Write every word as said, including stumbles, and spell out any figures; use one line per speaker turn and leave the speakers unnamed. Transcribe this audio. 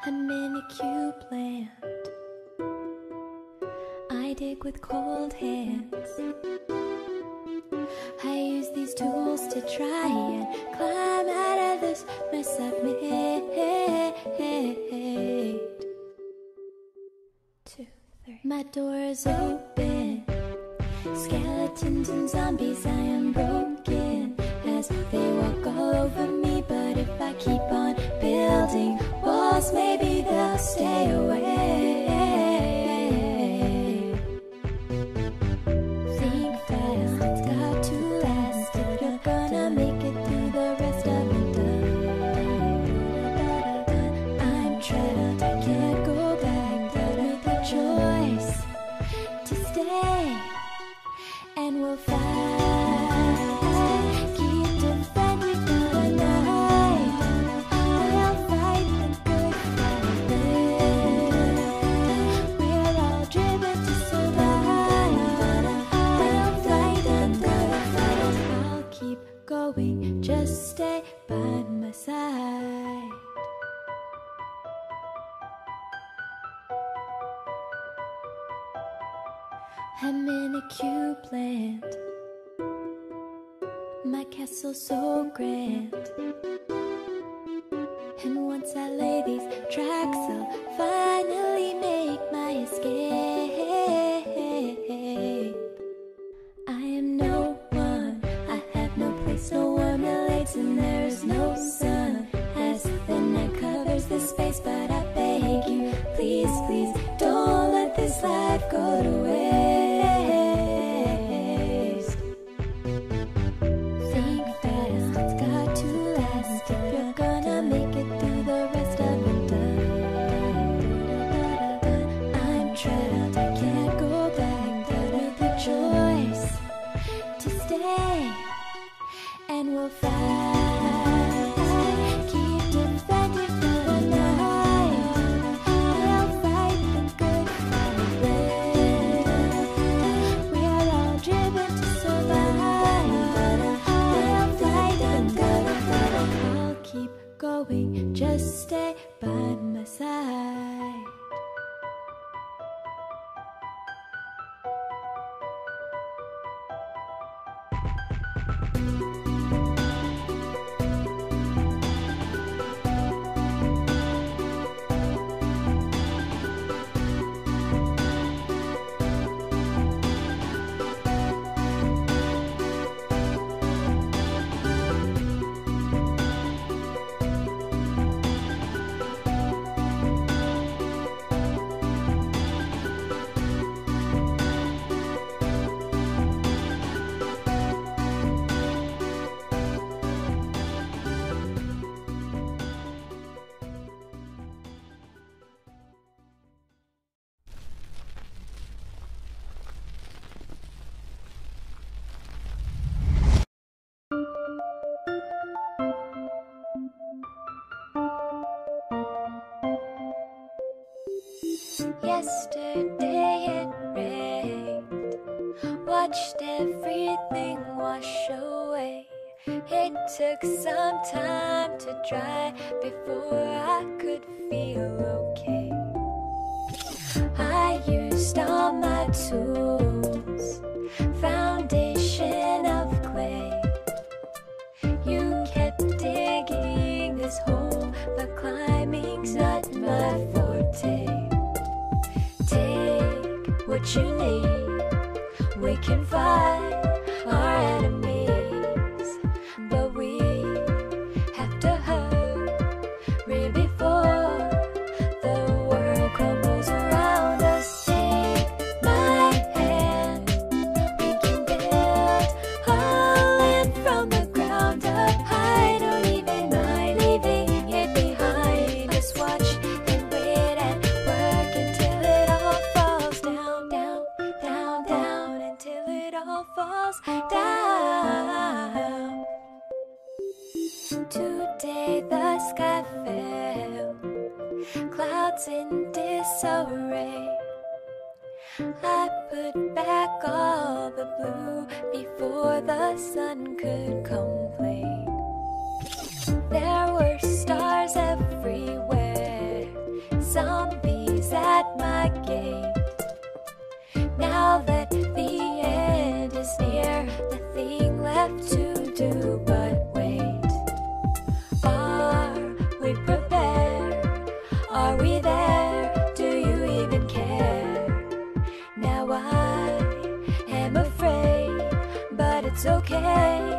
a mini-Q plant. I dig with cold hands. I use these tools to try and climb out of this mess I've made. Two, three. My door is open. Skeletons and zombies, I am broken as they walk all over me. But if I keep on building walls, maybe they'll stay away. Think fast, it's got to last if you're gonna make it through the rest of the day. I'm trapped, I can't go back, but with a choice to stay. And we'll fight, keep defending for the night. We'll fight the good fight. We're all driven to survive. We'll fight the good fight. I'll keep going, just stay by my side. I'm in a Q plant. My castle's so grand. And once I lay these tracks, I'll finally make my escape. I am no one, I have no place, no one relates, and there's no sun as the night covers the space. But I beg you, please, please, don't let this life go to waste. And we'll fight, keep defending for the night. We'll fight the good fight. We're all driven to survive. We'll fight the good fight. I'll keep going, just stay by my side. Yesterday it rained, watched everything wash away. It took some time to dry before I could feel okay. I used all my tools, foundation of clay. You kept digging this hole, but climbing's not my forte. Take what you need, we can fight our enemies, but we have to hurry before the world crumbles around us. Take my hand, we can build a land from the ground up. I don't even mind leaving it behind. Just watch and wait and work until it all falls down, down, down, down, until it all falls down. Today the sky fell, clouds in disarray. I put back all the blue before the sun could complain. There were stars everywhere, gate. Now that the end is near, nothing left to do but wait. Are we prepared? Are we there? Do you even care? Now I am afraid, but it's okay.